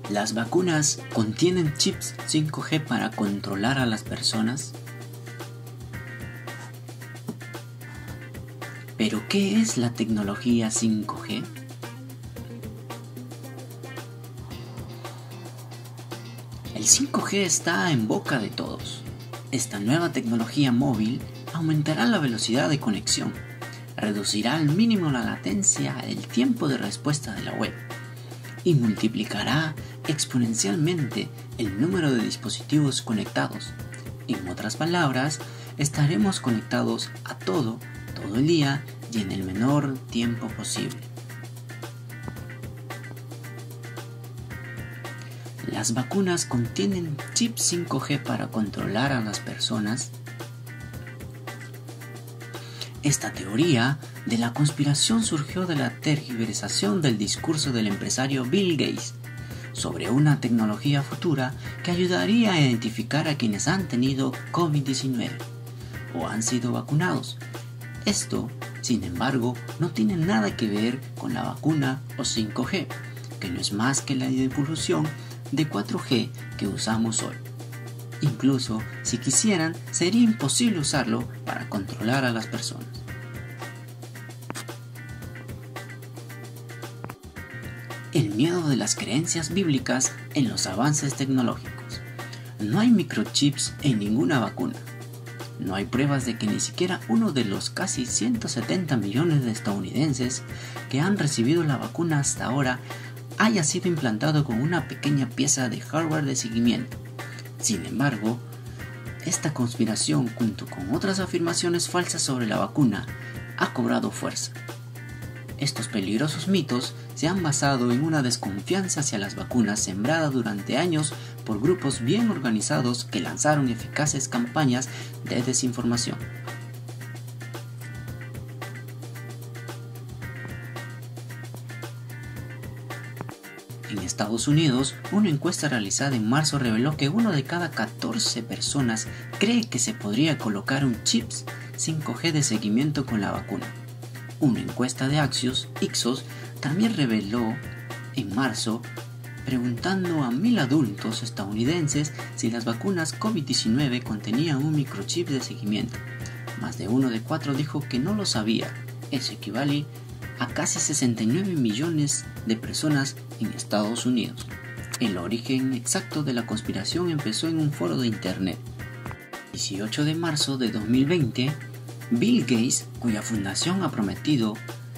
¿Las vacunas contienen chips 5G para controlar a las personas? ¿Pero qué es la tecnología 5G? El 5G está en boca de todos. Esta nueva tecnología móvil aumentará la velocidad de conexión, reducirá al mínimo la latencia, el tiempo de respuesta de la web y multiplicará exponencialmente el número de dispositivos conectados. En otras palabras, estaremos conectados a todo el día y en el menor tiempo posible. ¿Las vacunas contienen chips 5G para controlar a las personas? Esta teoría de la conspiración surgió de la tergiversación del discurso del empresario Bill Gates sobre una tecnología futura que ayudaría a identificar a quienes han tenido COVID-19 o han sido vacunados. Esto, sin embargo, no tiene nada que ver con la vacuna o 5G, que no es más que la evolución de 4G que usamos hoy. Incluso si quisieran, sería imposible usarlo para controlar a las personas. El miedo de las creencias bíblicas en los avances tecnológicos. No hay microchips en ninguna vacuna. No hay pruebas de que ni siquiera uno de los casi 170 millones de estadounidenses que han recibido la vacuna hasta ahora haya sido implantado con una pequeña pieza de hardware de seguimiento. Sin embargo, esta conspiración, junto con otras afirmaciones falsas sobre la vacuna, ha cobrado fuerza. Estos peligrosos mitos se han basado en una desconfianza hacia las vacunas sembrada durante años por grupos bien organizados que lanzaron eficaces campañas de desinformación. En Estados Unidos, una encuesta realizada en marzo reveló que 1 de cada 14 personas cree que se podría colocar un chip 5G de seguimiento con la vacuna. Una encuesta de Ipsos también reveló en marzo, preguntando a 1.000 adultos estadounidenses si las vacunas COVID-19 contenían un microchip de seguimiento. Más de 1 de 4 dijo que no lo sabía. Eso equivale a casi 69 millones de personas en Estados Unidos. El origen exacto de la conspiración empezó en un foro de internet. El 18 de marzo de 2020, Bill Gates, cuya fundación ha prometido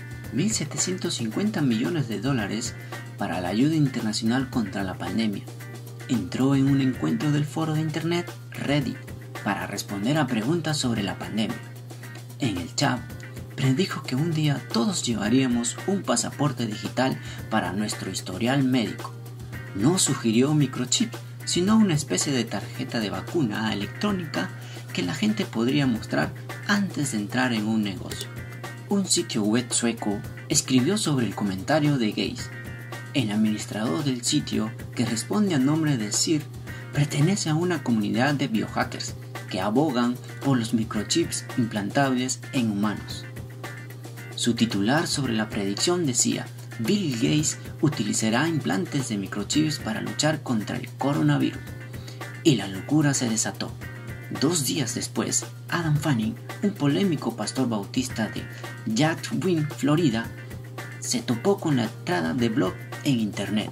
$1.750 millones para la ayuda internacional contra la pandemia, entró en un encuentro del foro de internet Reddit para responder a preguntas sobre la pandemia. En el chat, predijo que un día todos llevaríamos un pasaporte digital para nuestro historial médico. No sugirió un microchip, sino una especie de tarjeta de vacuna electrónica que la gente podría mostrar antes de entrar en un negocio. Un sitio web sueco escribió sobre el comentario de Gates. El administrador del sitio, que responde a nombre de Sir, pertenece a una comunidad de biohackers que abogan por los microchips implantables en humanos. Su titular sobre la predicción decía: Bill Gates utilizará implantes de microchips para luchar contra el coronavirus. Y la locura se desató. 2 días después, Adam Fanning, un polémico pastor bautista de Jacksonville, Florida, se topó con la entrada de blog en internet.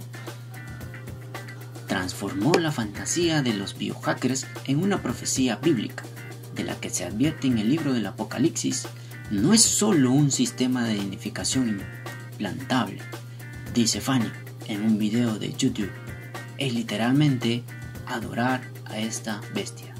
Transformó la fantasía de los biohackers en una profecía bíblica, de la que se advierte en el libro del Apocalipsis. No es solo un sistema de identificación implantable, dice Fanning en un video de YouTube, es literalmente adorar a esta bestia.